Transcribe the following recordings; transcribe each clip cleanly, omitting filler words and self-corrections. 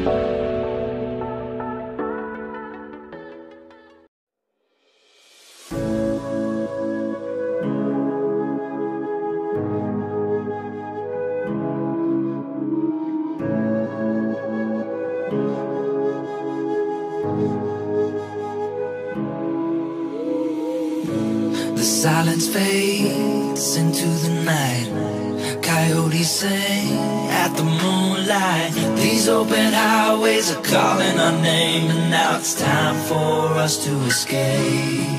The silence fades into the night. Coyotes sing at the moonlight. These open highways are calling our name, and now it's time for us to escape.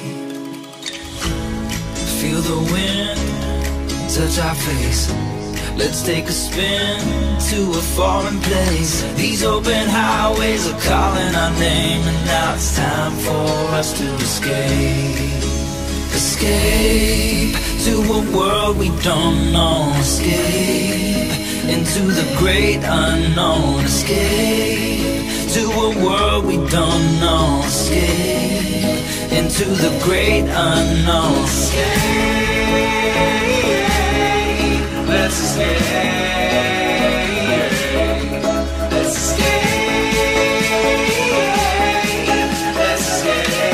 Feel the wind touch our face. Let's take a spin to a foreign place. These open highways are calling our name, and now it's time for us to escape. Escape to a world we don't know. Escape into the great unknown. Escape to a world we don't know. Escape into the great unknown. Escape, let's escape. Let's escape. Let's escape.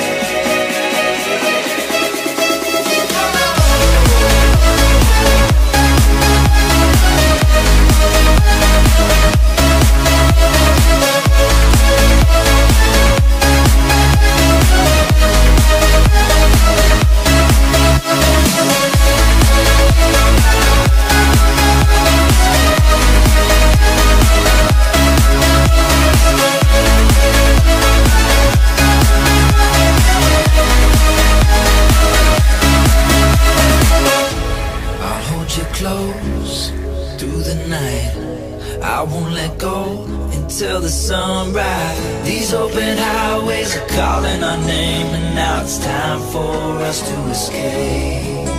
Close through the night, I won't let go until the sunrise. These open highways are calling our name, and now it's time for us to escape.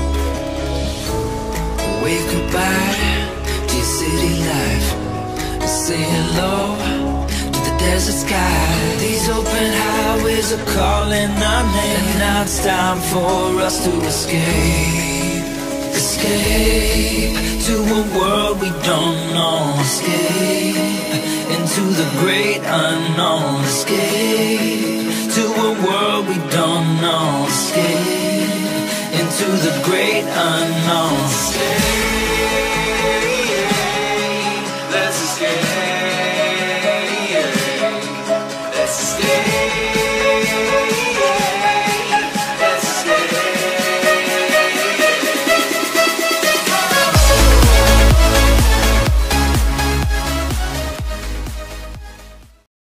Wave goodbye to your city life, and say hello to the desert sky. These open highways are calling our name, and now it's time for us to escape. Escape to a world we don't know. Escape into the great unknown. Escape to a world we don't know. Escape into the great unknown. Escape.